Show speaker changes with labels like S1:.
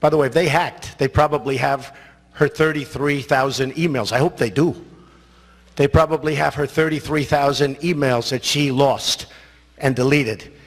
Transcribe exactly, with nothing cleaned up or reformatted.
S1: By the way, if they hacked, they probably have her thirty-three thousand emails. I hope they do. They probably have her thirty-three thousand emails that she lost and deleted.